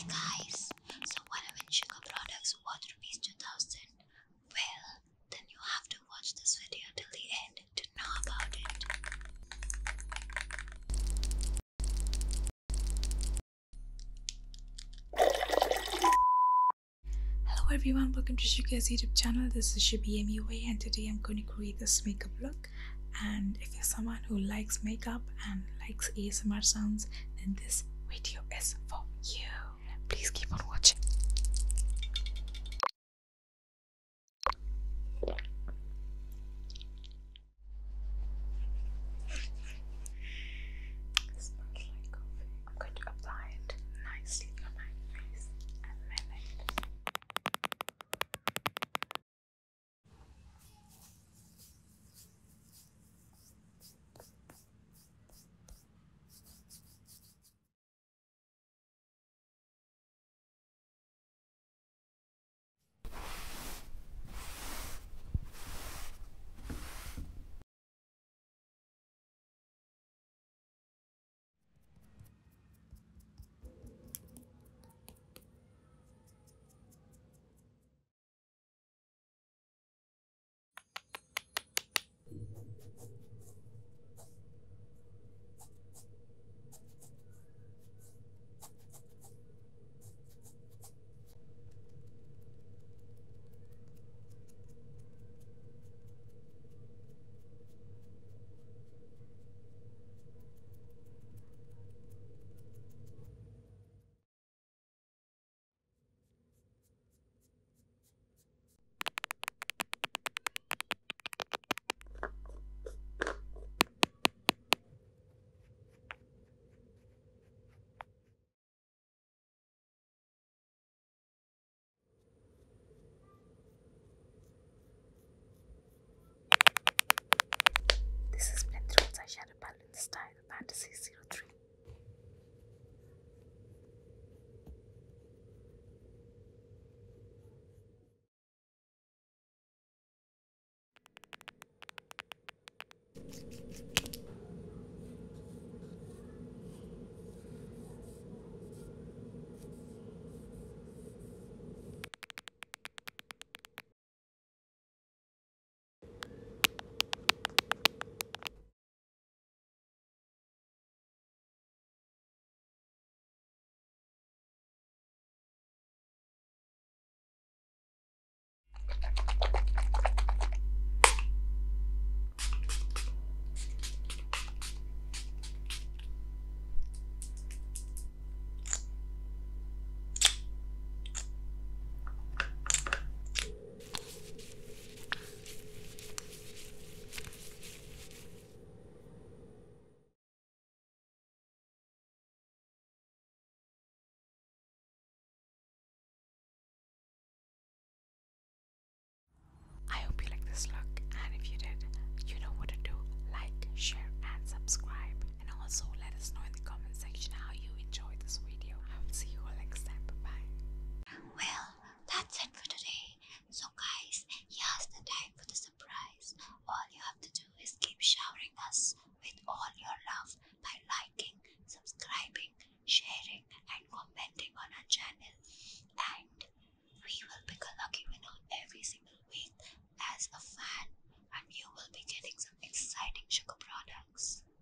Hey guys, so what if sugar products worth rupees 2000? Well, then you have to watch this video till the end to know about it. Hello everyone, welcome to Shika's YouTube channel. This is Shibi MUA and today I'm going to create this makeup look. And if you're someone who likes makeup and likes ASMR sounds, then this video is for you. Please keep on watching. It smells like coffee. I'm going to apply it nicely on my face and then this is Blend Through Eyeshadow Palette in the style Fantasy 03. I hope you like this look, and if you did, you know what to do. Like, share, and subscribe. And also let us know in the comment section how you enjoyed this video. I will see you all next time. Bye-bye. Well, that's it for today. So guys, here's the time for the surprise. All you have to do is keep showering us with all your love by liking, subscribing, sharing, and commenting on our channel. And we will pick a lucky winner every single week as a fan, and you will be getting some exciting sugar products.